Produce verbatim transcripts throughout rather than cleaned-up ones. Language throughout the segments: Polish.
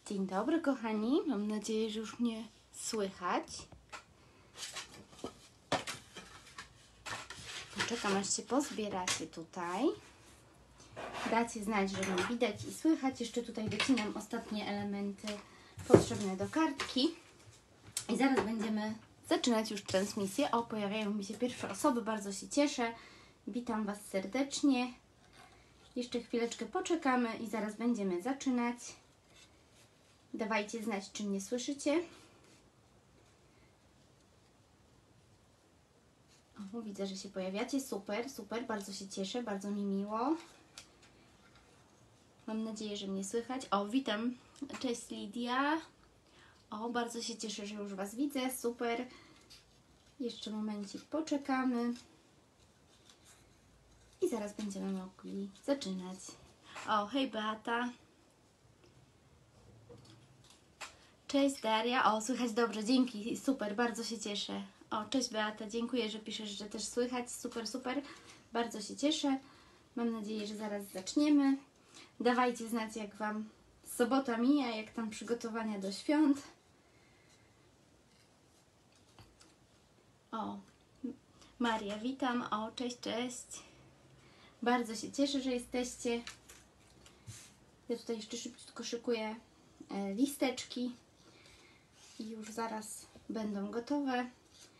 Dzień dobry, kochani. Mam nadzieję, że już mnie słychać. Poczekam, aż się pozbieracie tutaj. Dacie znać, że mnie widać i słychać. Jeszcze tutaj docinam ostatnie elementy potrzebne do kartki. I zaraz będziemy zaczynać już transmisję. O, pojawiają mi się pierwsze osoby. Bardzo się cieszę. Witam Was serdecznie. Jeszcze chwileczkę poczekamy i zaraz będziemy zaczynać. Dawajcie znać, czy mnie słyszycie. O, widzę, że się pojawiacie. Super, super. Bardzo się cieszę. Bardzo mi miło. Mam nadzieję, że mnie słychać. O, witam. Cześć, Lidia. O, bardzo się cieszę, że już Was widzę. Super. Jeszcze momencik poczekamy. I zaraz będziemy mogli zaczynać. O, hej Beata. Cześć Daria. O, słychać dobrze, dzięki, super, bardzo się cieszę. O, cześć Beata, dziękuję, że piszesz, że też słychać, super, super, bardzo się cieszę. Mam nadzieję, że zaraz zaczniemy. Dawajcie znać, jak Wam sobota mija, jak tam przygotowania do świąt. O, Maria, witam. O, cześć, cześć. Bardzo się cieszę, że jesteście. Ja tutaj jeszcze szybciutko szykuję e, listeczki. I już zaraz będą gotowe.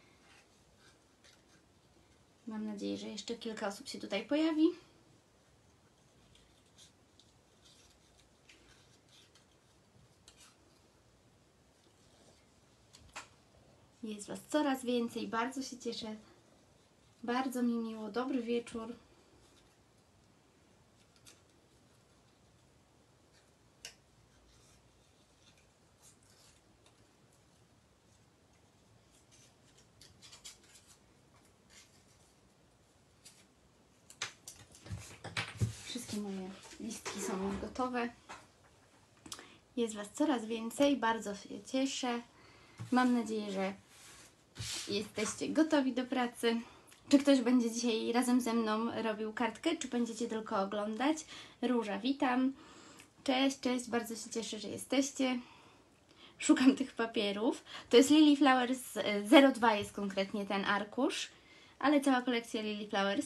Mam nadzieję, że jeszcze kilka osób się tutaj pojawi. Jest Was coraz więcej. Bardzo się cieszę. Bardzo mi miło. Dobry wieczór. Wszystkie moje listki są już gotowe. Jest Was coraz więcej. Bardzo się cieszę. Mam nadzieję, że jesteście gotowi do pracy. Czy ktoś będzie dzisiaj razem ze mną robił kartkę, czy będziecie tylko oglądać? Róża, witam. Cześć, cześć. Bardzo się cieszę, że jesteście. Szukam tych papierów. To jest Lily Flowers zero dwa jest konkretnie ten arkusz, ale cała kolekcja Lily Flowers.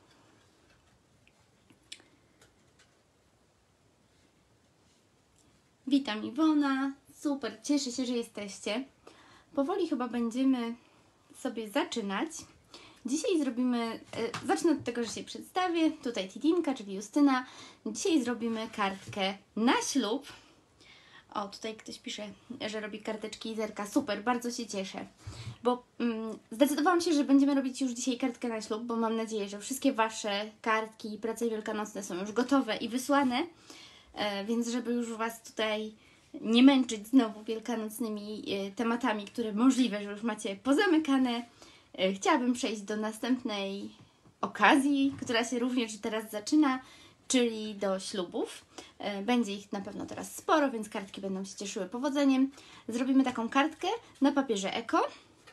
Witam Iwona. Super, cieszę się, że jesteście. Powoli chyba będziemy sobie zaczynać. Dzisiaj zrobimy, zacznę od tego, że się przedstawię. Tutaj Titinka, czyli Justyna. Dzisiaj zrobimy kartkę na ślub. O, tutaj ktoś pisze, że robi karteczki i zerka. Super, bardzo się cieszę. Bo mm, zdecydowałam się, że będziemy robić już dzisiaj kartkę na ślub, bo mam nadzieję, że wszystkie Wasze kartki i prace wielkanocne są już gotowe i wysłane. E, więc żeby już Was tutaj nie męczyć znowu wielkanocnymi e, tematami, które możliwe, że już macie pozamykane, e, chciałabym przejść do następnej okazji, która się również teraz zaczyna, czyli do ślubów. Będzie ich na pewno teraz sporo, więc kartki będą się cieszyły powodzeniem. Zrobimy taką kartkę na papierze Eko.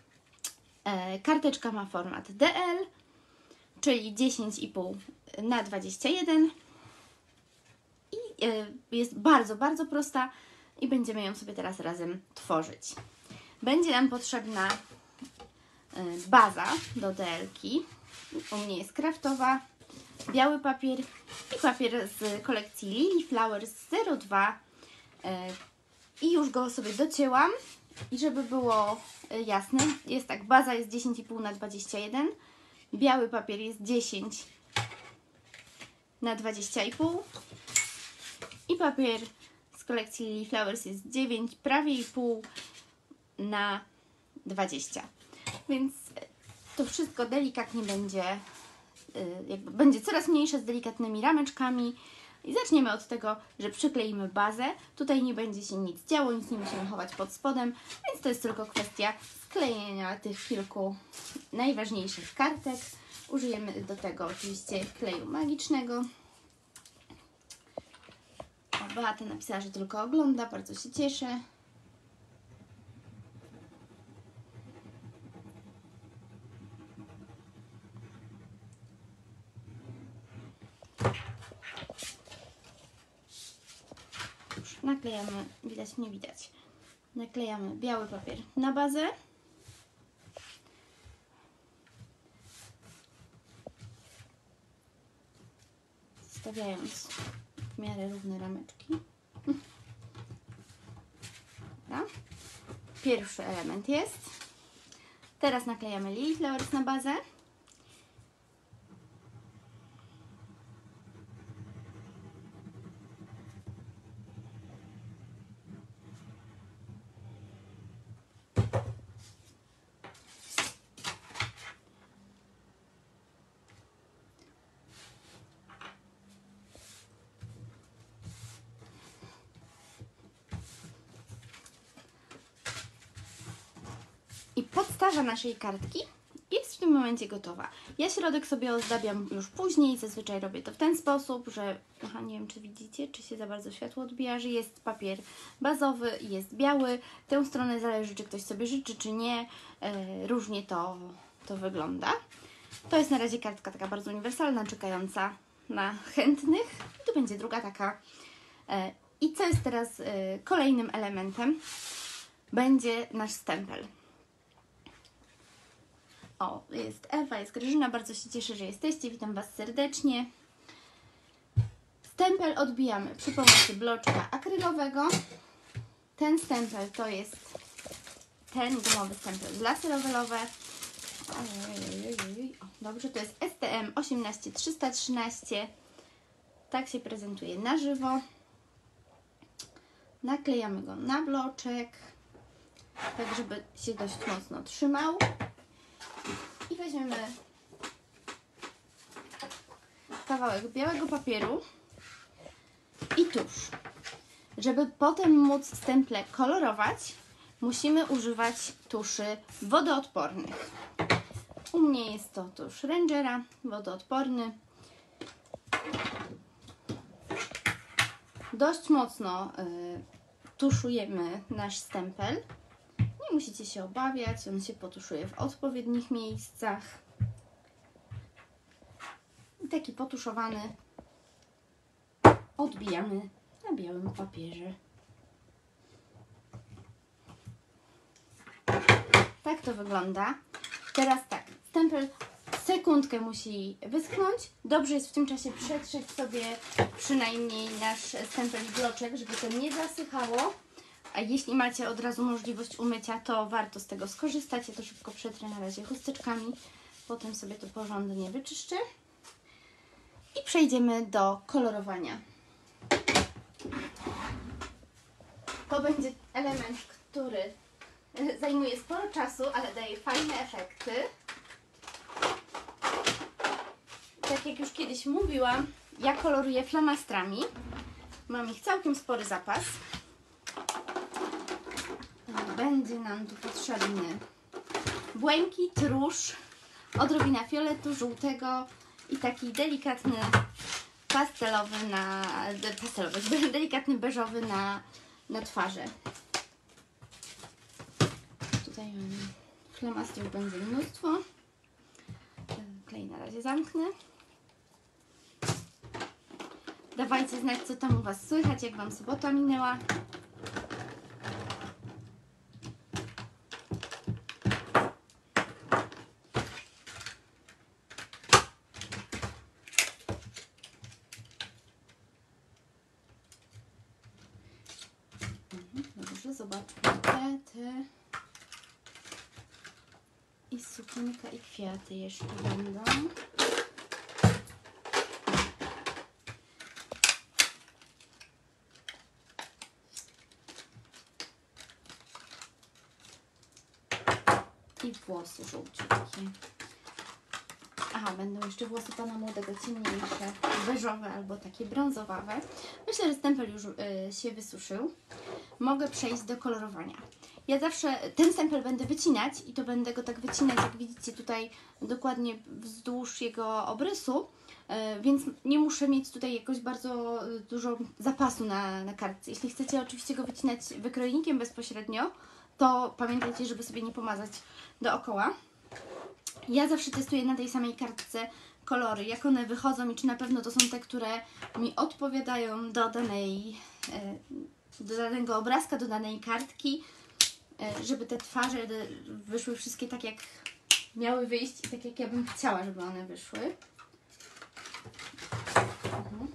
Karteczka ma format D L, czyli dziesięć i pół na dwadzieścia jeden. I jest bardzo, bardzo prosta i będziemy ją sobie teraz razem tworzyć. Będzie nam potrzebna baza do D L-ki. U mnie jest kraftowa. Biały papier i papier z kolekcji Lily Flowers zero dwa i już go sobie docięłam i żeby było jasne, jest tak, baza jest dziesięć i pół na dwadzieścia jeden, biały papier jest dziesięć na dwadzieścia i pół i papier z kolekcji Lily Flowers jest dziewięć, prawie i pół na dwadzieścia, więc to wszystko delikatnie będzie jakby będzie coraz mniejsze z delikatnymi rameczkami i zaczniemy od tego, że przykleimy bazę. Tutaj nie będzie się nic działo, nic nie musimy chować pod spodem, więc to jest tylko kwestia sklejenia tych kilku najważniejszych kartek. Użyjemy do tego oczywiście kleju magicznego. O, Beata napisała, że tylko ogląda, bardzo się cieszę. Już naklejamy, widać, nie widać, naklejamy biały papier na bazę. Stawiając w miarę równe rameczki. Dobra. Pierwszy element jest. Teraz naklejamy Lily Flowers na bazę. I podstawa naszej kartki jest w tym momencie gotowa. Ja środek sobie ozdabiam już później, zazwyczaj robię to w ten sposób, że, aha, nie wiem czy widzicie, czy się za bardzo światło odbija, że jest papier bazowy i jest biały. Tę stronę zależy, czy ktoś sobie życzy, czy nie. E, różnie to, to wygląda. To jest na razie kartka taka bardzo uniwersalna, czekająca na chętnych. I tu będzie druga taka. E, I co jest teraz e, kolejnym elementem? Będzie nasz stempel. O, jest Ewa, jest Grażyna, bardzo się cieszę, że jesteście, witam Was serdecznie. Stempel odbijamy przy pomocy bloczka akrylowego. Ten stempel to jest ten gumowy stempel laserowelowy. O, dobrze, to jest S T M osiemnaście trzysta trzynaście. Tak się prezentuje na żywo. Naklejamy go na bloczek, tak żeby się dość mocno trzymał. I weźmiemy kawałek białego papieru i tusz. Żeby potem móc stemple kolorować, musimy używać tuszy wodoodpornych. U mnie jest to tusz Rangera, wodoodporny. Dość mocno y, tuszujemy nasz stempel. Nie musicie się obawiać, on się potuszuje w odpowiednich miejscach. I taki potuszowany odbijamy na białym papierze. Tak to wygląda. Teraz tak, stempel sekundkę musi wyschnąć. Dobrze jest w tym czasie przetrzeć sobie przynajmniej nasz stempel w bloczek, żeby to nie zasychało. A jeśli macie od razu możliwość umycia, to warto z tego skorzystać. Ja to szybko przetrę na razie chusteczkami. Potem sobie to porządnie wyczyszczę. I przejdziemy do kolorowania. To będzie element, który zajmuje sporo czasu, ale daje fajne efekty. Tak jak już kiedyś mówiłam, ja koloruję flamastrami. Mam ich całkiem spory zapas. Będzie nam tu potrzebny błękit, róż, odrobina fioletu, żółtego i taki delikatny pastelowy na pastelowy, delikatny beżowy na, na twarzy. Tutaj mamy flamastrów, będzie mnóstwo. Klej na razie zamknę. Dawajcie znać, co tam u Was słychać, jak Wam sobota minęła. Dobrze, zobaczmy te, te. I sukienka i kwiaty jeszcze będą. I włosy żółciutkie. Aha, będą jeszcze włosy pana młodego ciemniejsze, beżowe albo takie brązowawe. Myślę, że stempel już y, się wysuszył. Mogę przejść do kolorowania. Ja zawsze ten stempel będę wycinać i to będę go tak wycinać, jak widzicie tutaj, dokładnie wzdłuż jego obrysu, y, więc nie muszę mieć tutaj jakoś bardzo dużo zapasu na, na kartce. Jeśli chcecie oczywiście go wycinać wykrojnikiem bezpośrednio, to pamiętajcie, żeby sobie nie pomazać dookoła. Ja zawsze testuję na tej samej kartce kolory, jak one wychodzą i czy na pewno to są te, które mi odpowiadają do danej, do danego obrazka, do danej kartki, żeby te twarze wyszły wszystkie tak, jak miały wyjść i tak, jak ja bym chciała, żeby one wyszły. Mhm.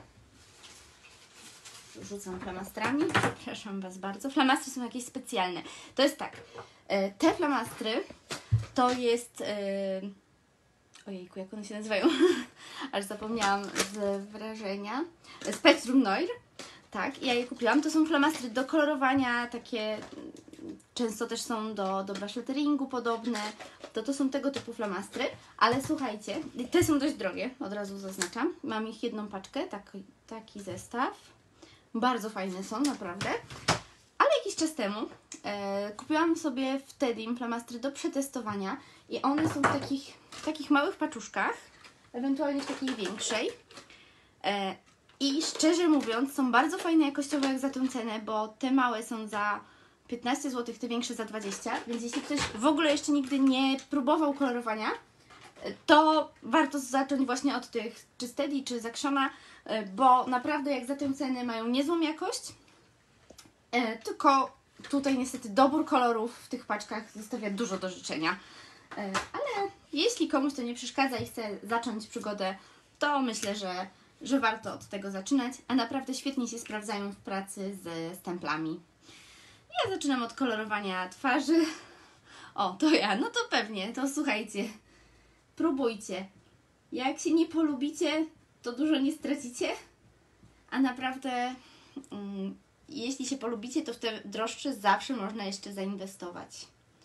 Rzucam flamastrami, przepraszam Was bardzo. Flamastry są jakieś specjalne. To jest tak, te flamastry to jest... Ojejku, jak one się nazywają? Aż zapomniałam z wrażenia. Spectrum Noir. Tak, ja je kupiłam. To są flamastry do kolorowania, takie często też są do, do brush letteringu podobne. To, to są tego typu flamastry. Ale słuchajcie, te są dość drogie, od razu zaznaczam. Mam ich jedną paczkę, taki, taki zestaw. Bardzo fajne są, naprawdę. Ale jakiś czas temu e, kupiłam sobie wtedy flamastry do przetestowania i one są w takich, w takich małych paczuszkach, ewentualnie w takiej większej. E, I szczerze mówiąc są bardzo fajne jakościowo jak za tę cenę, bo te małe są za piętnaście złotych, te większe za dwadzieścia. Więc jeśli ktoś w ogóle jeszcze nigdy nie próbował kolorowania, to warto zacząć właśnie od tych czy Steady, czy Zakrzona, bo naprawdę jak za tę cenę mają niezłą jakość. E, tylko tutaj niestety dobór kolorów w tych paczkach zostawia dużo do życzenia. E, ale jeśli komuś to nie przeszkadza i chce zacząć przygodę, to myślę, że, że warto od tego zaczynać, a naprawdę świetnie się sprawdzają w pracy z stemplami. Ja zaczynam od kolorowania twarzy. O, to ja, no to pewnie, to słuchajcie, próbujcie. Jak się nie polubicie, to dużo nie stracicie, a naprawdę... Mm, jeśli się polubicie, to w te droższe zawsze można jeszcze zainwestować.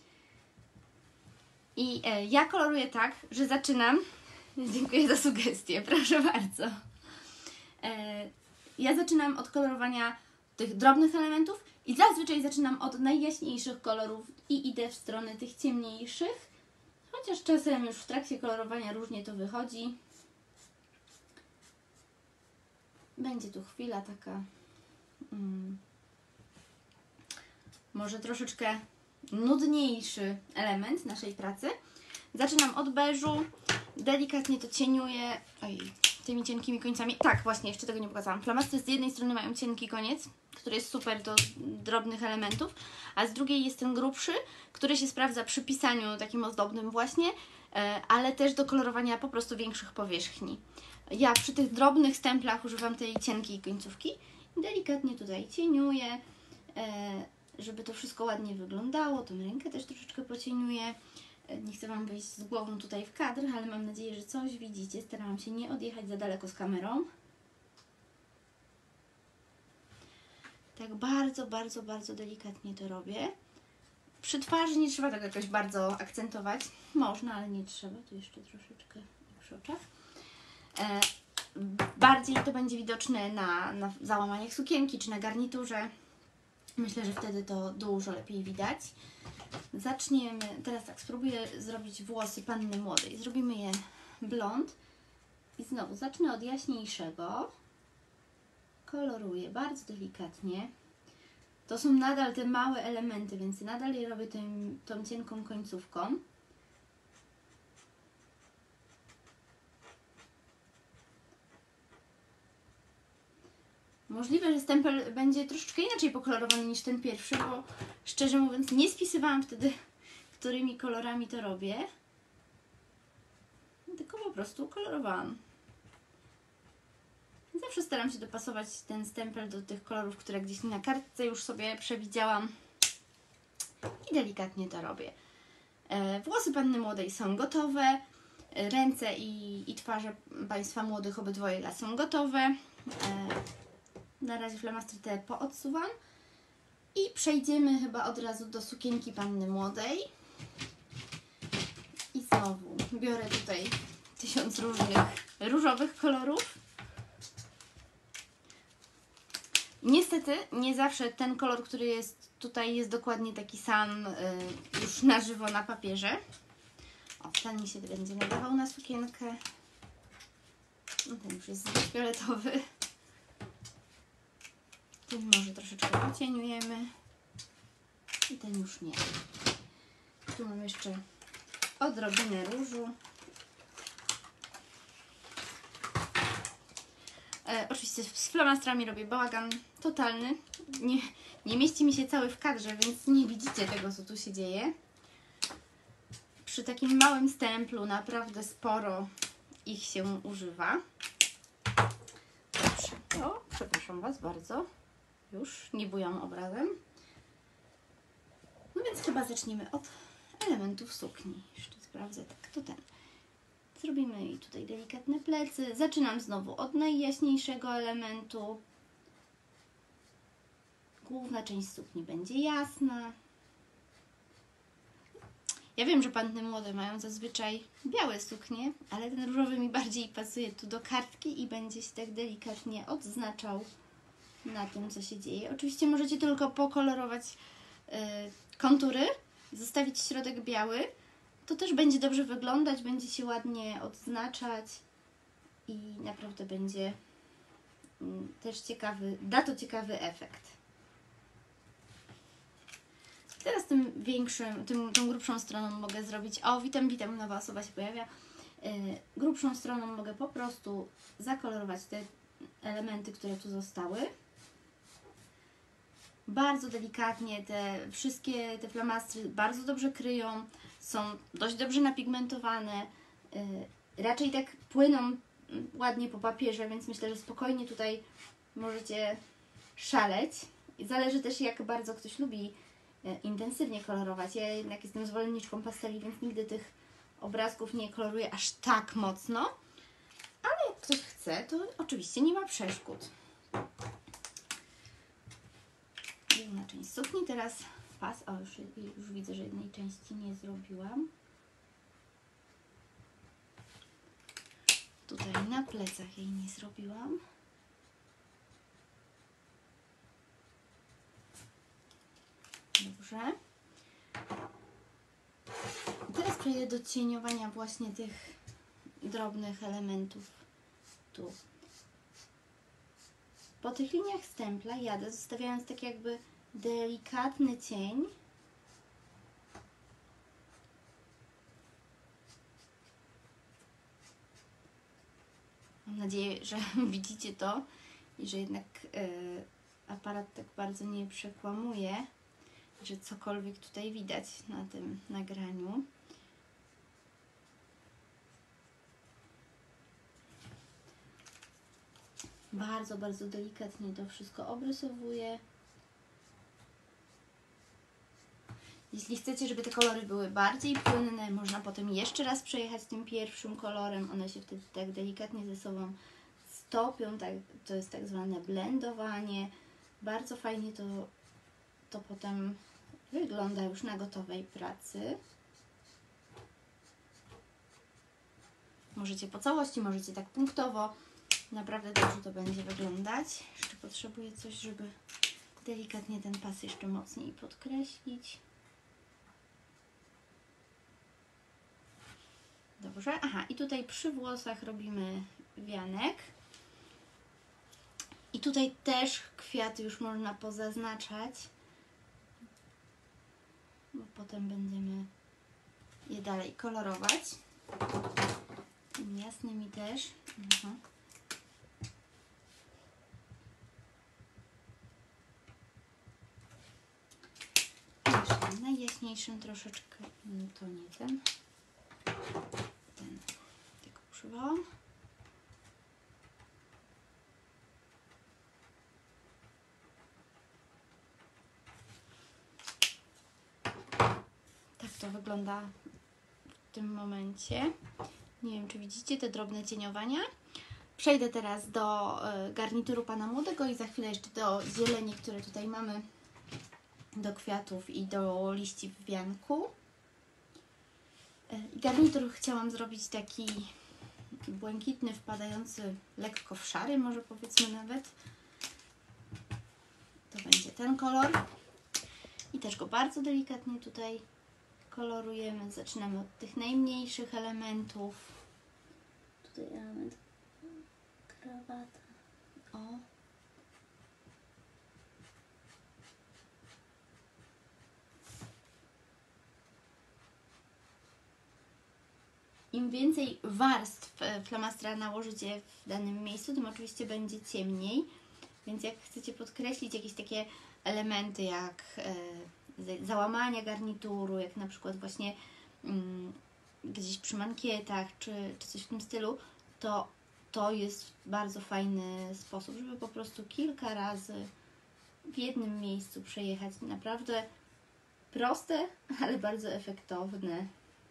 I e, ja koloruję tak, że zaczynam... Dziękuję za sugestię, proszę bardzo. E, ja zaczynam od kolorowania tych drobnych elementów i zazwyczaj zaczynam od najjaśniejszych kolorów i idę w stronę tych ciemniejszych. Chociaż czasem już w trakcie kolorowania różnie to wychodzi. Będzie tu chwila taka... Hmm. Może troszeczkę nudniejszy element naszej pracy. Zaczynam od beżu, delikatnie to cieniuję oj, tymi cienkimi końcami. Tak, właśnie, jeszcze tego nie pokazałam. Flamastry z jednej strony mają cienki koniec, który jest super do drobnych elementów, a z drugiej jest ten grubszy, który się sprawdza przy pisaniu takim ozdobnym właśnie, ale też do kolorowania po prostu większych powierzchni. Ja przy tych drobnych stemplach używam tej cienkiej końcówki. Delikatnie tutaj cieniuję, żeby to wszystko ładnie wyglądało. Tą rękę też troszeczkę pocieniuję. Nie chcę Wam wejść z głową tutaj w kadr, ale mam nadzieję, że coś widzicie. Starałam się nie odjechać za daleko z kamerą. Tak bardzo, bardzo, bardzo delikatnie to robię. Przy twarzy nie trzeba tego jakoś bardzo akcentować. Można, ale nie trzeba. Tu jeszcze troszeczkę przy oczach. E, bardziej to będzie widoczne na, na załamaniach sukienki czy na garniturze. Myślę, że wtedy to dużo lepiej widać. Zaczniemy, teraz tak, spróbuję zrobić włosy panny młodej. Zrobimy je blond. I znowu zacznę od jaśniejszego. Koloruję bardzo delikatnie. To są nadal te małe elementy, więc nadal je robię tym, tą cienką końcówką. Możliwe, że stempel będzie troszeczkę inaczej pokolorowany niż ten pierwszy, bo szczerze mówiąc nie spisywałam wtedy, którymi kolorami to robię. Tylko po prostu kolorowałam. Zawsze staram się dopasować ten stempel do tych kolorów, które gdzieś na kartce już sobie przewidziałam. I delikatnie to robię. E, włosy panny młodej są gotowe. Ręce i, i twarze Państwa młodych obydwoje są gotowe. E, na razie flamastry te poodsuwam. I przejdziemy chyba od razu do sukienki panny młodej. I znowu biorę tutaj tysiąc różnych różowych kolorów. Niestety nie zawsze ten kolor, który jest tutaj, jest dokładnie taki sam yy, już na żywo na papierze. O, ten mi się będzie nadawał na sukienkę. No, ten już jest zbyt fioletowy. Ten może troszeczkę pocieniujemy. I ten już nie. Tu mam jeszcze odrobinę różu. E, oczywiście z flamastrami robię bałagan totalny. Nie, nie mieści mi się cały w kadrze, więc nie widzicie tego, co tu się dzieje. Przy takim małym stemplu naprawdę sporo ich się używa. Dobrze. O, przepraszam Was bardzo. Już nie bujam obrazem. No więc chyba zaczniemy od elementów sukni. Jeszcze sprawdzę, tak, to ten. Zrobimy jej tutaj delikatne plecy. Zaczynam znowu od najjaśniejszego elementu. Główna część sukni będzie jasna. Ja wiem, że panny młode mają zazwyczaj białe suknie, ale ten różowy mi bardziej pasuje tu do kartki i będzie się tak delikatnie odznaczał na tym, co się dzieje. Oczywiście możecie tylko pokolorować yy, kontury, zostawić środek biały. To też będzie dobrze wyglądać, będzie się ładnie odznaczać i naprawdę będzie yy, też ciekawy, da to ciekawy efekt. Teraz tym większym, tym, tą grubszą stroną mogę zrobić, o witam, witam, nowa osoba się pojawia. Yy, grubszą stroną mogę po prostu zakolorować te elementy, które tu zostały. Bardzo delikatnie te wszystkie te flamastry bardzo dobrze kryją, są dość dobrze napigmentowane, yy, raczej tak płyną ładnie po papierze, więc myślę, że spokojnie tutaj możecie szaleć. I zależy też, jak bardzo ktoś lubi yy, intensywnie kolorować. Ja jednak jestem zwolenniczką pasteli, więc nigdy tych obrazków nie koloruję aż tak mocno, ale jak ktoś chce, to oczywiście nie ma przeszkód. Jedna część sukni, teraz pas, o już, już widzę, że jednej części nie zrobiłam. Tutaj na plecach jej nie zrobiłam. Dobrze. Teraz przejdę do cieniowania właśnie tych drobnych elementów tu. Po tych liniach stempla jadę, zostawiając tak jakby delikatny cień. Mam nadzieję, że widzicie to i że jednak yy, aparat tak bardzo nie przekłamuje, że cokolwiek tutaj widać na tym nagraniu. Bardzo, bardzo delikatnie to wszystko obrysowuję. Jeśli chcecie, żeby te kolory były bardziej płynne, można potem jeszcze raz przejechać tym pierwszym kolorem. One się wtedy tak delikatnie ze sobą stopią. Tak, to jest tak zwane blendowanie. Bardzo fajnie to, to potem wygląda już na gotowej pracy. Możecie po całości, możecie tak punktowo. Naprawdę dobrze to będzie wyglądać. Jeszcze potrzebuję coś, żeby delikatnie ten pas jeszcze mocniej podkreślić. Dobrze. Aha, i tutaj przy włosach robimy wianek. I tutaj też kwiaty już można pozaznaczać, bo potem będziemy je dalej kolorować. Tymi jasnymi też. Mhm. Jeszcze najjaśniejszym troszeczkę, no to nie ten. Ten, tylko używałam. Tak to wygląda w tym momencie. Nie wiem, czy widzicie te drobne cieniowania. Przejdę teraz do garnituru pana młodego i za chwilę jeszcze do zieleni, które tutaj mamy, do kwiatów i do liści w wianku. Garnitur chciałam zrobić taki błękitny, wpadający lekko w szary, może powiedzmy nawet. To będzie ten kolor. I też go bardzo delikatnie tutaj kolorujemy. Zaczynamy od tych najmniejszych elementów. Tutaj element krawata. O. im więcej warstw flamastra nałożycie w danym miejscu, tym oczywiście będzie ciemniej. Więc jak chcecie podkreślić jakieś takie elementy jak e, załamania garnituru, jak na przykład właśnie mm, gdzieś przy mankietach, czy, czy coś w tym stylu, to to jest bardzo fajny sposób, żeby po prostu kilka razy w jednym miejscu przejechać. Naprawdę proste, ale bardzo efektowne.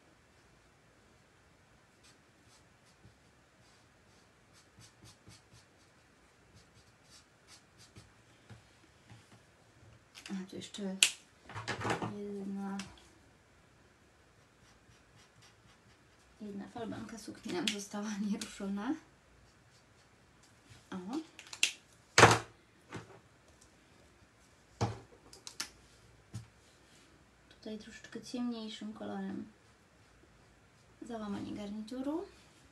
A tu jeszcze jedna jedna falbanka sukni nam została nieruszona. O. Tutaj troszeczkę ciemniejszym kolorem załamanie garnituru.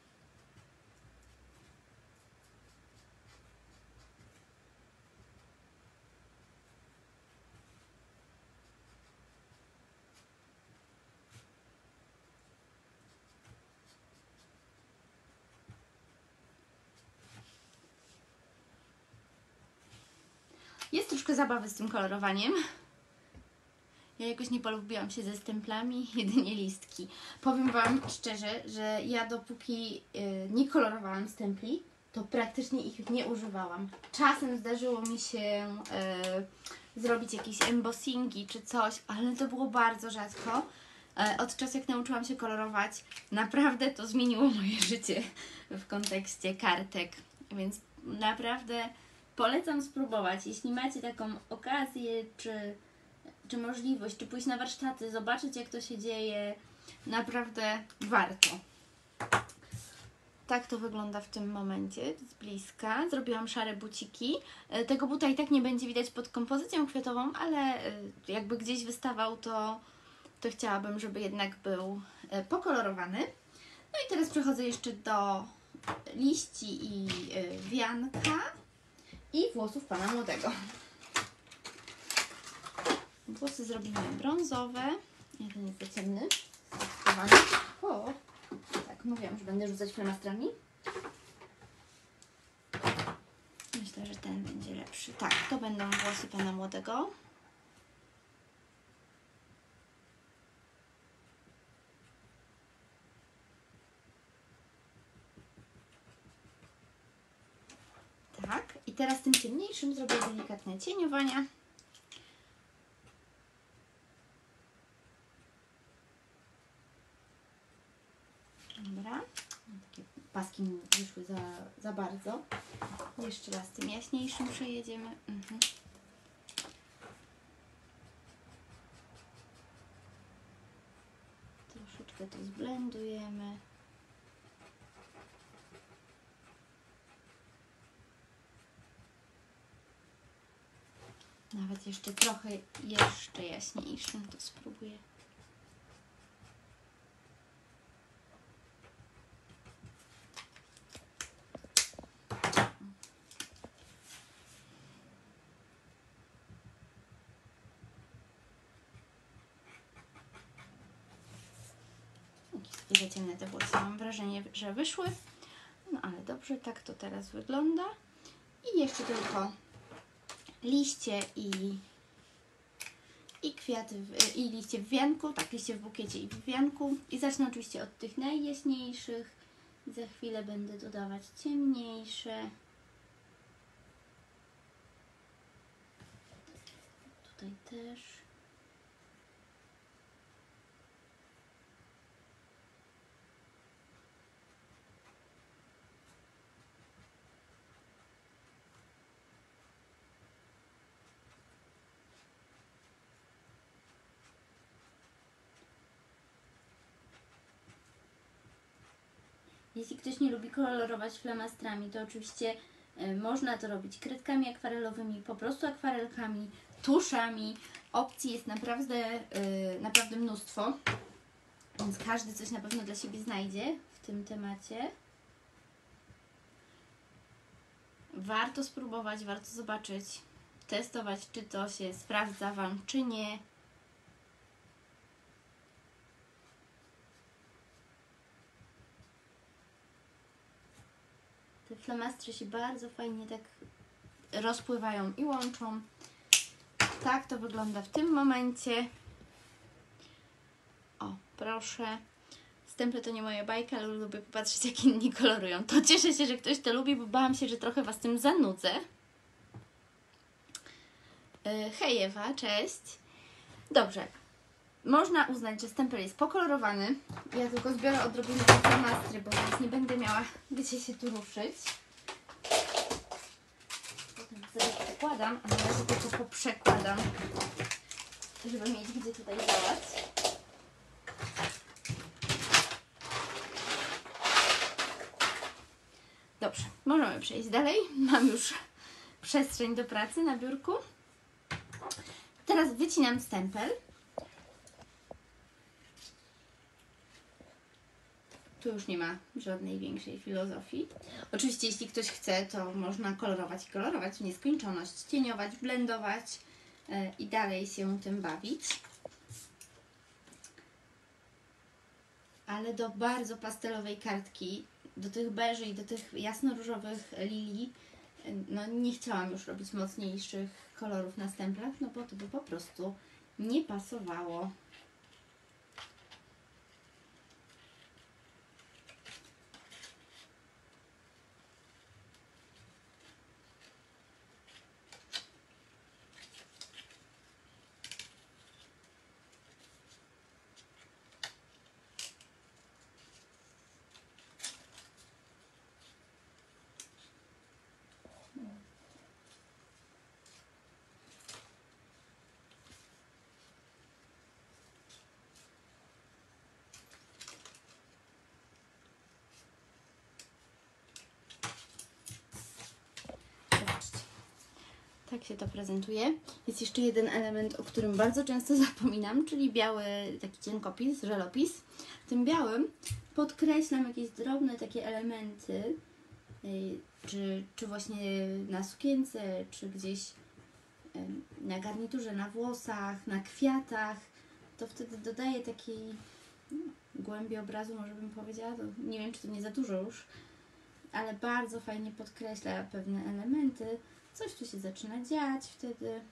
Jest troszkę zabawy z tym kolorowaniem. Ja jakoś nie polubiłam się ze stemplami, jedynie listki. Powiem Wam szczerze, że ja dopóki y, nie kolorowałam stempli, to praktycznie ich nie używałam. Czasem zdarzyło mi się y, zrobić jakieś embossingi czy coś, ale to było bardzo rzadko. Y, od czasu jak nauczyłam się kolorować, naprawdę to zmieniło moje życie w kontekście kartek. Więc naprawdę polecam spróbować. Jeśli macie taką okazję, czy czy możliwość, czy pójść na warsztaty, zobaczyć jak to się dzieje, naprawdę warto. Tak to wygląda w tym momencie z bliska. Zrobiłam szare buciki. Tego buta i tak nie będzie widać pod kompozycją kwiatową, ale jakby gdzieś wystawał, to, to chciałabym, żeby jednak był pokolorowany. No i teraz przechodzę jeszcze do liści i wianka i włosów pana młodego. Włosy zrobimy brązowe. Jeden jest za ciemny. O, tak, mówiłam, że będę rzucać flamastrami. Myślę, że ten będzie lepszy. Tak, to będą włosy pana młodego. Tak, i teraz tym ciemniejszym zrobię delikatne cieniowania. Dobra, takie paski mi wyszły za, za bardzo. Jeszcze raz tym jaśniejszym przejedziemy. Mhm. Troszeczkę to zblendujemy. Nawet jeszcze trochę jeszcze jaśniejszym to spróbuję. Jakieś ciemne te włosy, mam wrażenie, że wyszły. No ale dobrze, tak to teraz wygląda. I jeszcze tylko liście i, i kwiaty, w, i liście w wianku, tak, liście w bukiecie i w wianku. I zacznę oczywiście od tych najjaśniejszych. Za chwilę będę dodawać ciemniejsze. Tutaj też. Jeśli ktoś nie lubi kolorować flamastrami, to oczywiście y, można to robić kredkami akwarelowymi, po prostu akwarelkami, tuszami. Opcji jest naprawdę, y, naprawdę mnóstwo, więc każdy coś na pewno dla siebie znajdzie w tym temacie. Warto spróbować, warto zobaczyć, testować, czy to się sprawdza Wam, czy nie. flamastry się bardzo fajnie tak rozpływają i łączą. Tak to wygląda w tym momencie. O, proszę. Stemple to nie moja bajka, ale lubię popatrzeć, jak inni kolorują. To cieszę się, że ktoś to lubi, bo bałam się, że trochę Was tym zanudzę. Hej Ewa, cześć. Dobrze. Można uznać, że stempel jest pokolorowany. Ja tylko zbiorę odrobinę tej flamastry, bo teraz nie będę miała gdzie się tu ruszyć. Potem sobie przekładam, a na razie tylko poprzekładam, żeby mieć gdzie tutaj działać. Dobrze, możemy przejść dalej. Mam już przestrzeń do pracy na biurku. Teraz wycinam stempel. Tu już nie ma żadnej większej filozofii. Oczywiście, jeśli ktoś chce, to można kolorować i kolorować w nieskończoność, cieniować, blendować yy, i dalej się tym bawić. Ale do bardzo pastelowej kartki, do tych beży i do tych jasno-różowych lilii, yy, no nie chciałam już robić mocniejszych kolorów na stemplach, no bo to by po prostu nie pasowało. Tak się to prezentuje. Jest jeszcze jeden element, o którym bardzo często zapominam, czyli biały taki cienkopis, żelopis. W tym białym podkreślam jakieś drobne takie elementy, czy, czy właśnie na sukience, czy gdzieś na garniturze, na włosach, na kwiatach. To wtedy dodaje takiej no, głębi obrazu, może bym powiedziała. To nie wiem, czy to nie za dużo już, ale bardzo fajnie podkreśla pewne elementy. Coś tu się zaczyna dziać wtedy.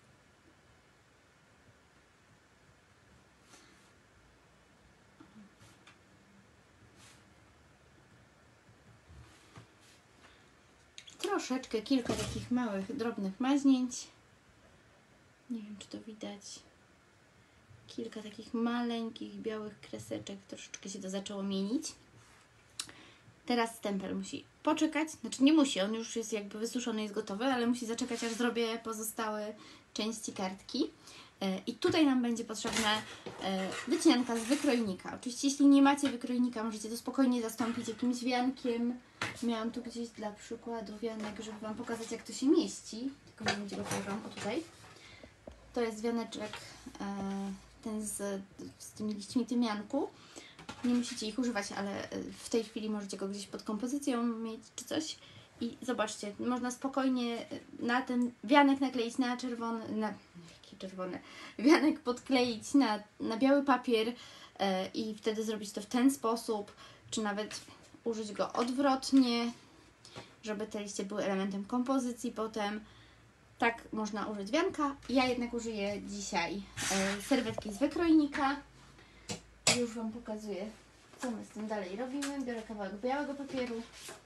Troszeczkę, kilka takich małych, drobnych maźnięć. Nie wiem, czy to widać. Kilka takich maleńkich, białych kreseczek. Troszeczkę się to zaczęło mienić. Teraz stempel musi poczekać, znaczy nie musi, on już jest jakby wysuszony, jest gotowy, ale musi zaczekać, aż zrobię pozostałe części kartki. I tutaj nam będzie potrzebna wycinanka z wykrojnika. Oczywiście jeśli nie macie wykrojnika, możecie to spokojnie zastąpić jakimś wiankiem. Miałam tu gdzieś dla przykładu wianek, żeby Wam pokazać, jak to się mieści. Tylko nie wiem, gdzie go położyłam. O tutaj. To jest wianeczek ten z, z tymi liśćmi tymianku. Nie musicie ich używać, ale w tej chwili możecie go gdzieś pod kompozycją mieć czy coś. I zobaczcie, można spokojnie na ten wianek nakleić na czerwony, na jaki czerwony, wianek podkleić na, na biały papier e, i wtedy zrobić to w ten sposób, czy nawet użyć go odwrotnie, żeby te liście były elementem kompozycji potem. Tak można użyć wianka. Ja jednak użyję dzisiaj e, serwetki z wykrojnika. Już Wam pokazuję, co my z tym dalej robimy. Biorę kawałek białego papieru,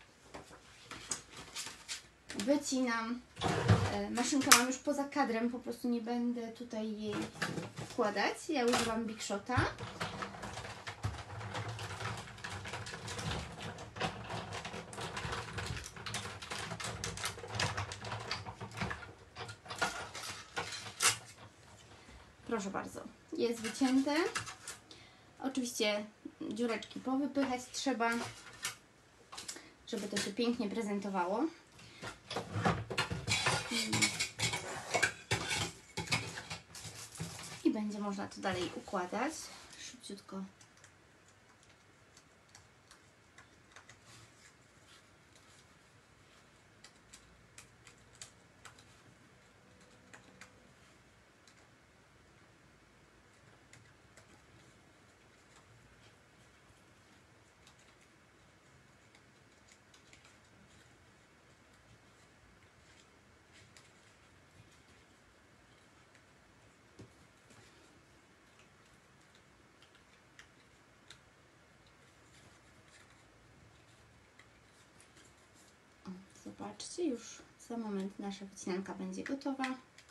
wycinam. E, maszynkę mam już poza kadrem, po prostu nie będę tutaj jej wkładać. Ja używam Big Shota. Proszę bardzo, jest wycięte. Oczywiście dziureczki powypychać trzeba, żeby to się pięknie prezentowało. I będzie można to dalej układać. Szybciutko. Zobaczcie, już za moment nasza wycinanka będzie gotowa.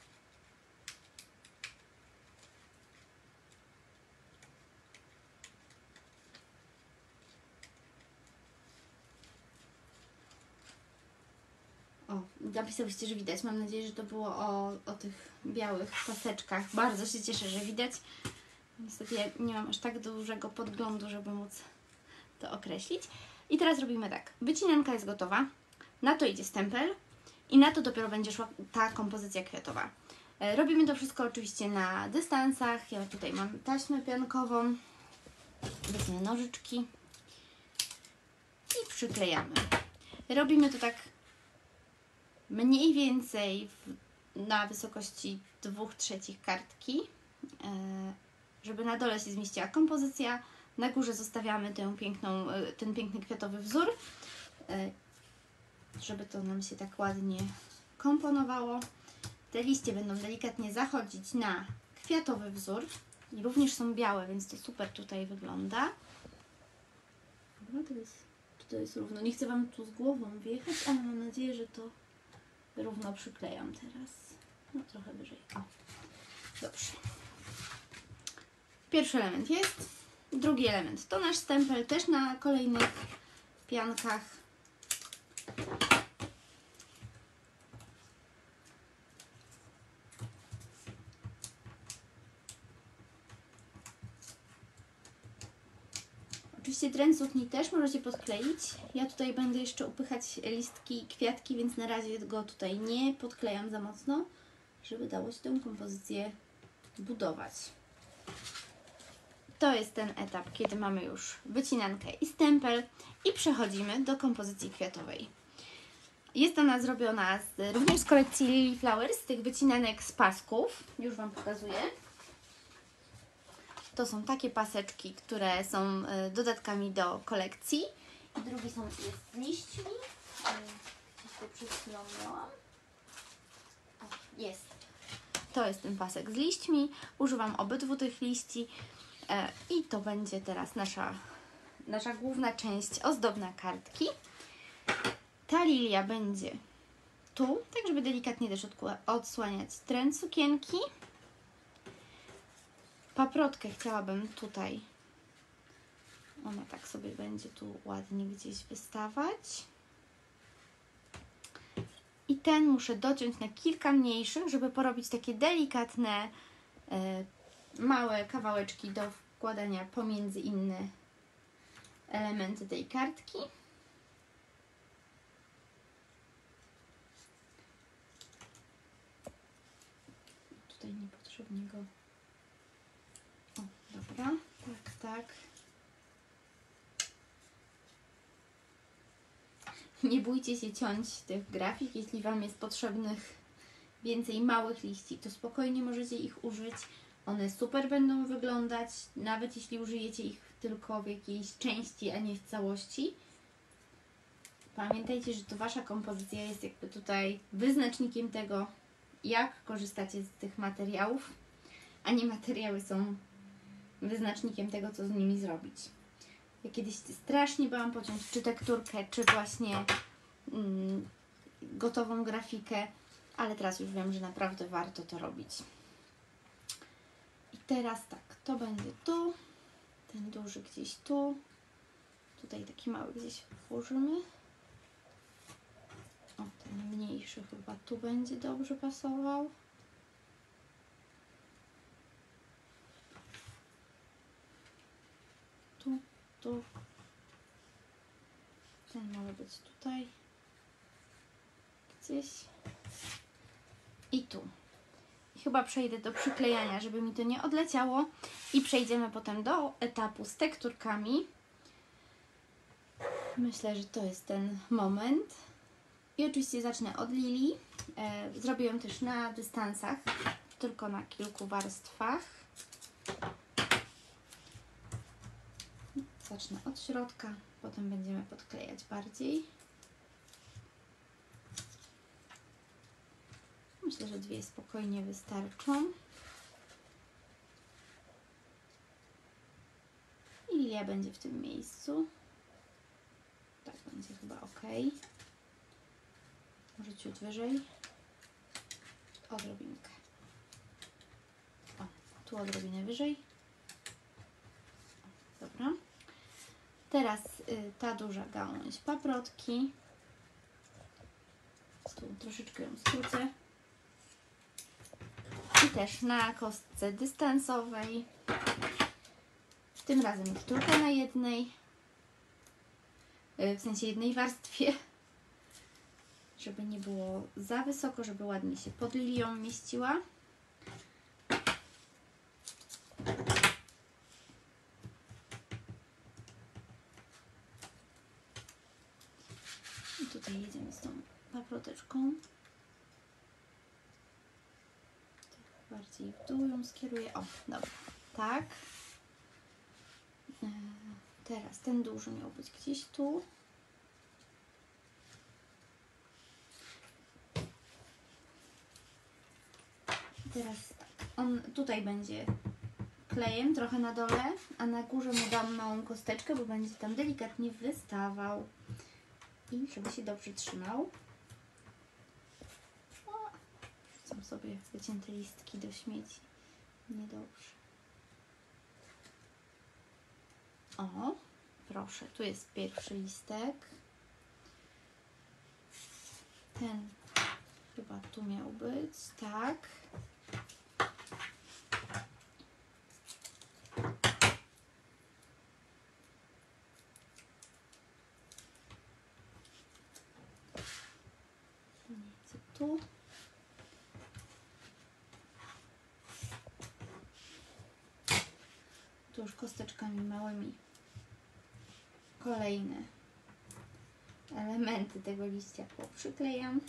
O, napisałyście, że widać. Mam nadzieję, że to było o, o tych białych paseczkach. Bardzo się cieszę, że widać. Niestety ja nie mam aż tak dużego podglądu, żeby móc to określić. I teraz robimy tak. Wycinanka jest gotowa. Na to idzie stempel. I na to dopiero będzie szła ta kompozycja kwiatowa. Robimy to wszystko oczywiście na dystansach. Ja tutaj mam taśmę piankową. Weźmiemy nożyczki. I przyklejamy. Robimy to tak mniej więcej w, na wysokości dwóch trzecich kartki, żeby na dole się zmieściła kompozycja, na górze zostawiamy tę piękną, ten piękny kwiatowy wzór, żeby to nam się tak ładnie komponowało. Te liście będą delikatnie zachodzić na kwiatowy wzór i również są białe, więc to super tutaj wygląda. Dobra, to jest, to jest równo. Nie chcę Wam tu z głową wjechać, ale mam nadzieję, że to równo przyklejam teraz. No trochę wyżej. O, dobrze. Pierwszy element jest. Drugi element to nasz stempel, też na kolejnych piankach. Oczywiście tren sukni też możecie podkleić. Ja tutaj będę jeszcze upychać listki, kwiatki, więc na razie go tutaj nie podklejam za mocno, żeby dało się tę kompozycję budować. To jest ten etap, kiedy mamy już wycinankę i stempel i przechodzimy do kompozycji kwiatowej. Jest ona zrobiona z, również z kolekcji Lily Flowers, z tych wycinanek z pasków. Już Wam pokazuję. To są takie paseczki, które są dodatkami do kolekcji. I drugi są jest z liśćmi. Gdzieś to przed chwilą miałam. O, jest. To jest ten pasek z liśćmi. Używam obydwu tych liści. I to będzie teraz nasza, nasza główna część ozdobna kartki. Ta lilia będzie tu, tak żeby delikatnie też odsłaniać tren sukienki. Paprotkę chciałabym tutaj, ona tak sobie będzie tu ładnie gdzieś wystawać. I ten muszę dociąć na kilka mniejszych, żeby porobić takie delikatne, y, małe kawałeczki do wkładania pomiędzy inne elementy tej kartki. Tutaj niepotrzebnie go... O, dobra, tak, tak. Nie bójcie się ciąć tych grafik, jeśli Wam jest potrzebnych więcej małych liści, to spokojnie możecie ich użyć. One super będą wyglądać, nawet jeśli użyjecie ich tylko w jakiejś części, a nie w całości. Pamiętajcie, że to Wasza kompozycja jest jakby tutaj wyznacznikiem tego, jak korzystacie z tych materiałów, a nie materiały są wyznacznikiem tego, co z nimi zrobić. Ja kiedyś strasznie bałam pociąć czy tekturkę, czy właśnie mm, gotową grafikę, ale teraz już wiem, że naprawdę warto to robić. I teraz tak, to będzie tu, ten duży gdzieś tu, tutaj taki mały gdzieś włożymy. O, ten mniejszy chyba tu będzie dobrze pasował. Tu, tu. Ten może być tutaj. Gdzieś. I tu. I chyba przejdę do przyklejania, żeby mi to nie odleciało. I przejdziemy potem do etapu z tekturkami. Myślę, że to jest ten moment. I oczywiście zacznę od lilii. E, zrobię ją też na dystansach, tylko na kilku warstwach. Zacznę od środka, potem będziemy podklejać bardziej. Myślę, że dwie spokojnie wystarczą. I lilia będzie w tym miejscu. Tak będzie chyba ok. Może ciut wyżej. Odrobinkę. O, tu odrobinę wyżej. Dobra. Teraz y, ta duża gałąź paprotki. Tu troszeczkę ją skrócę. I też na kostce dystansowej. Tym razem już tylko na jednej. Y, w sensie jednej warstwie. Żeby nie było za wysoko, żeby ładnie się pod lilią mieściła. I tutaj jedziemy z tą paproteczką. Bardziej w dół ją skieruję. O, dobra. Tak. Teraz ten duży miał być gdzieś tu. Teraz tak. On tutaj będzie klejem trochę na dole, a na górze mu dam małą kosteczkę, bo będzie tam delikatnie wystawał. I żeby się dobrze trzymał. O, wrzucam sobie wycięte listki do śmieci. Niedobrze. O, proszę, tu jest pierwszy listek. Ten chyba tu miał być, tak. Tu. Tu już kosteczkami małymi kolejne elementy tego liścia poprzyklejam.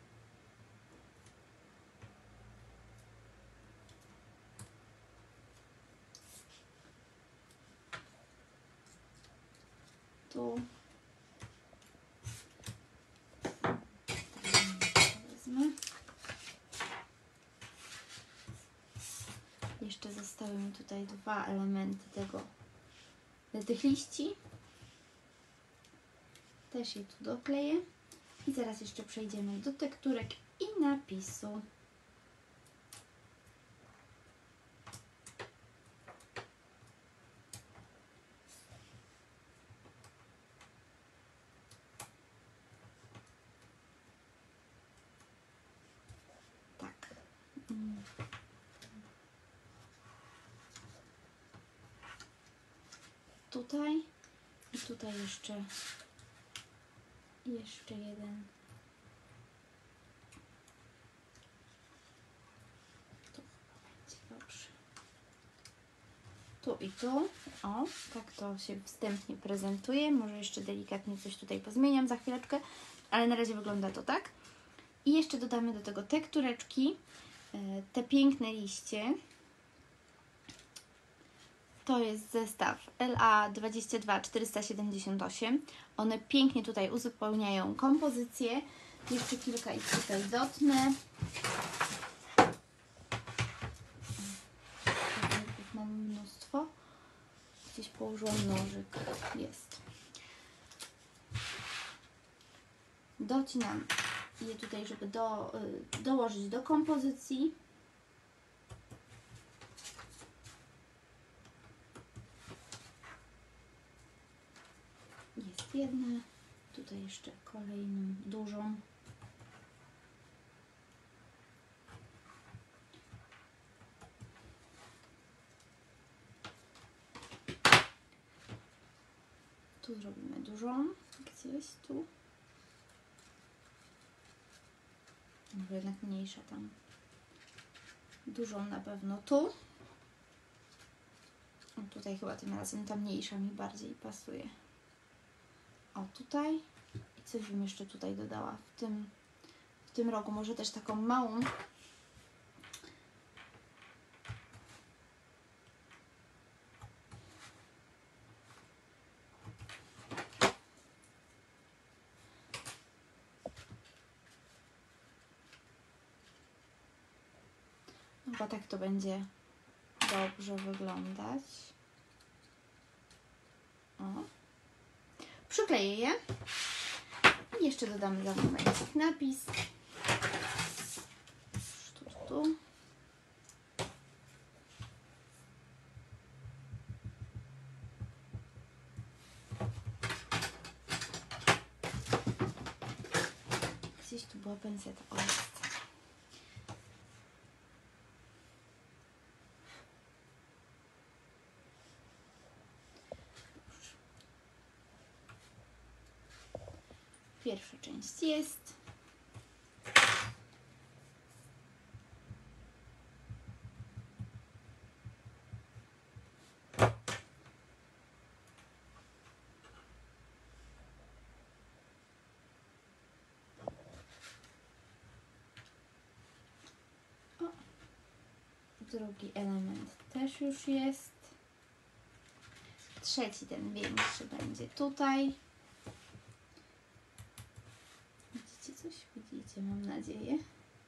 Tu. Wezmę. Jeszcze zostały mi tutaj dwa elementy tego, tych liści. Też je tu dokleję. I zaraz jeszcze przejdziemy do tekturek i napisu. Tak. Mm. Tutaj i tutaj jeszcze jeszcze jeden. Tu będzie dobrze. Tu i tu. O, tak to się wstępnie prezentuje. Może jeszcze delikatnie coś tutaj pozmieniam za chwileczkę, ale na razie wygląda to tak. I jeszcze dodamy do tego tektureczki, te piękne liście. To jest zestaw L A dwadzieścia dwa czterysta siedemdziesiąt osiem. One pięknie tutaj uzupełniają kompozycję. Jeszcze kilka ich tutaj dotnę. Mam mnóstwo. Gdzieś położyłam nożyk. Jest. Docinam je tutaj, żeby do, dołożyć do kompozycji. Jest jedna, tutaj jeszcze kolejną dużą. Tu zrobimy dużą, gdzieś tu. Może jednak mniejsza tam. Dużą na pewno tu. O, tutaj chyba tym razem ta mniejsza mi bardziej pasuje. O, tutaj. I coś bym jeszcze tutaj dodała w tym, w tym rogu. Może też taką małą. No bo tak to będzie dobrze wyglądać. O. Przykleję je I jeszcze dodamy za momencik napis. Tu, tu, tu. Gdzieś tu była penseta. O, jest. Pierwsza część jest. O. Drugi element też już jest. Trzeci, ten większy, będzie tutaj. Widzicie coś? Widzicie, mam nadzieję.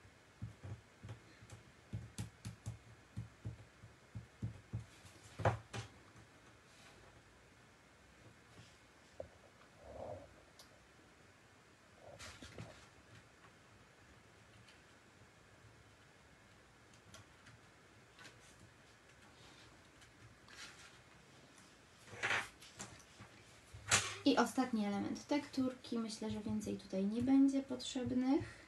I ostatni element tekturki. Myślę, że więcej tutaj nie będzie potrzebnych.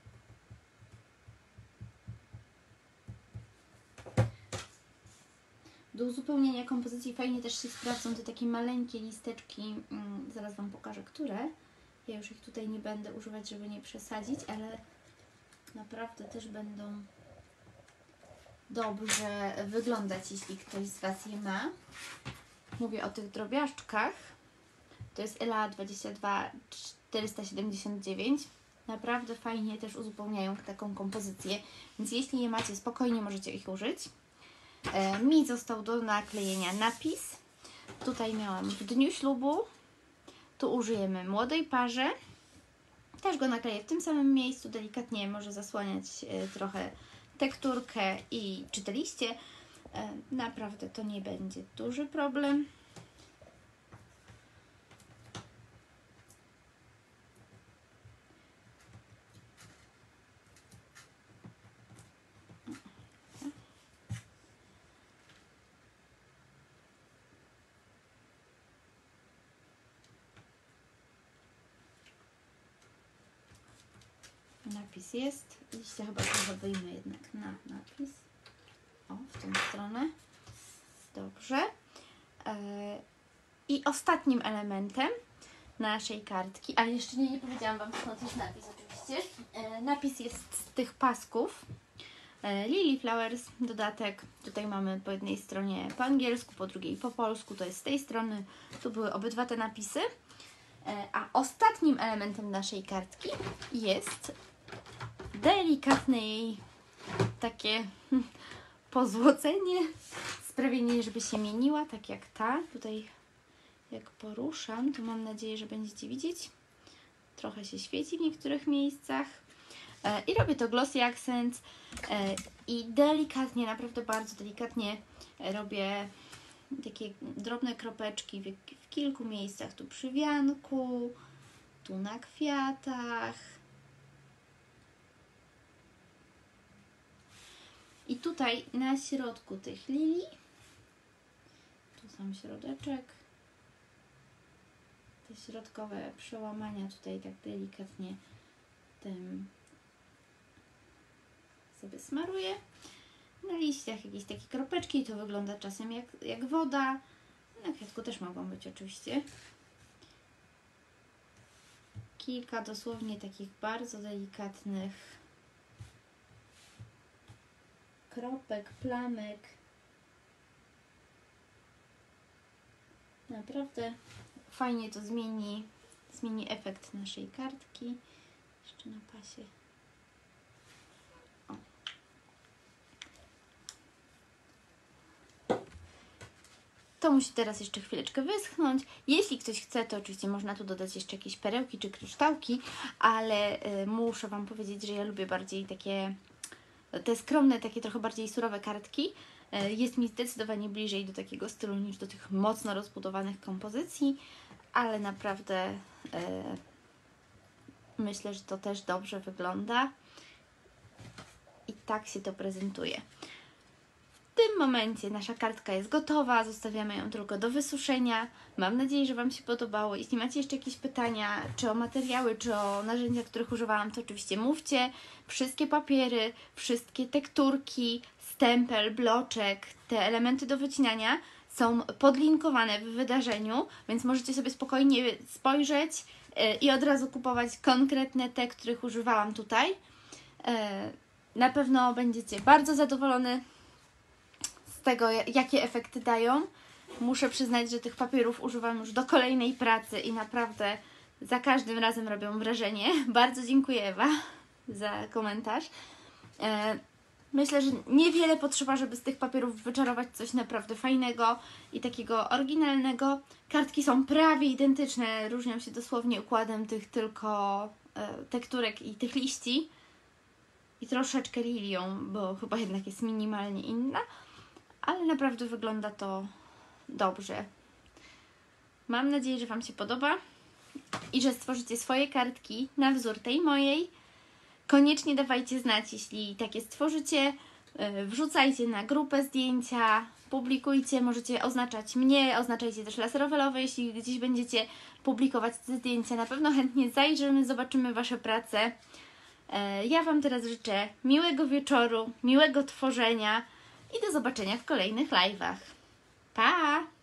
Do uzupełnienia kompozycji fajnie też się sprawdzą te takie maleńkie listeczki. Zaraz Wam pokażę, które. Ja już ich tutaj nie będę używać, żeby nie przesadzić, ale naprawdę też będą dobrze wyglądać, jeśli ktoś z Was je ma. Mówię o tych drobiażdżkach. To jest L A dwadzieścia dwa czterysta siedemdziesiąt dziewięć. Naprawdę fajnie też uzupełniają taką kompozycję, więc jeśli je macie, spokojnie możecie ich użyć. E, mi został do naklejenia napis. Tutaj miałam w dniu ślubu. Tu użyjemy młodej parze. Też go nakleję w tym samym miejscu, delikatnie może zasłaniać e, trochę tekturkę i czytaliście. E, naprawdę to nie będzie duży problem. Napis jest. Liście chyba trochę wyjmę jednak na napis. O, w tą stronę. Dobrze. I ostatnim elementem naszej kartki, ale jeszcze nie, nie powiedziałam Wam, skąd jest napis oczywiście. Napis jest z tych pasków. Lily Flowers, dodatek. Tutaj mamy po jednej stronie po angielsku, po drugiej po polsku. To jest z tej strony. Tu były obydwa te napisy. A ostatnim elementem naszej kartki jest delikatne jej takie pozłocenie, sprawienie, żeby się mieniła, tak jak ta. Tutaj jak poruszam, to mam nadzieję, że będziecie widzieć. Trochę się świeci w niektórych miejscach. I robię to glossy accent i delikatnie, naprawdę bardzo delikatnie robię takie drobne kropeczki w, w kilku miejscach. Tu przy wianku, tu na kwiatach. I tutaj na środku tych lilii, tu sam środeczek, te środkowe przełamania tutaj tak delikatnie tym sobie smaruję. Na liściach jakieś takie kropeczki, to wygląda czasem jak, jak woda. Na kwiatku też mogą być oczywiście. Kilka dosłownie takich bardzo delikatnych kropek, plamek. Naprawdę fajnie to zmieni, zmieni efekt naszej kartki. Jeszcze na pasie. O. To musi teraz jeszcze chwileczkę wyschnąć. Jeśli ktoś chce, to oczywiście można tu dodać jeszcze jakieś perełki czy kryształki, ale y, muszę Wam powiedzieć, że ja lubię bardziej takie te skromne, takie trochę bardziej surowe kartki. Y, jest mi zdecydowanie bliżej do takiego stylu niż do tych mocno rozbudowanych kompozycji, ale naprawdę y, Myślę, że to też dobrze wygląda. I tak się to prezentuje. W tym momencie nasza kartka jest gotowa, zostawiamy ją tylko do wysuszenia. Mam nadzieję, że Wam się podobało. Jeśli macie jeszcze jakieś pytania, czy o materiały, czy o narzędzia, których używałam, to oczywiście mówcie. Wszystkie papiery, wszystkie tekturki, stempel, bloczek, te elementy do wycinania są podlinkowane w wydarzeniu, więc możecie sobie spokojnie spojrzeć i od razu kupować konkretne te, których używałam tutaj. Na pewno będziecie bardzo zadowolone z tego, jakie efekty dają. Muszę przyznać, że tych papierów używam już do kolejnej pracy i naprawdę za każdym razem robią wrażenie. Bardzo dziękuję, Ewa, za komentarz. Myślę, że niewiele potrzeba, żeby z tych papierów wyczarować coś naprawdę fajnego i takiego oryginalnego. Kartki są prawie identyczne, różnią się dosłownie układem tych tylko tekturek i tych liści. I troszeczkę lilią, bo chyba jednak jest minimalnie inna, ale naprawdę wygląda to dobrze. Mam nadzieję, że Wam się podoba i że stworzycie swoje kartki na wzór tej mojej. Koniecznie dawajcie znać, jeśli takie stworzycie. Wrzucajcie na grupę zdjęcia, publikujcie, możecie oznaczać mnie, oznaczajcie też Laserowe Love, jeśli gdzieś będziecie publikować te zdjęcia. Na pewno chętnie zajrzymy, zobaczymy Wasze prace. Ja Wam teraz życzę miłego wieczoru, miłego tworzenia i do zobaczenia w kolejnych live'ach. Pa!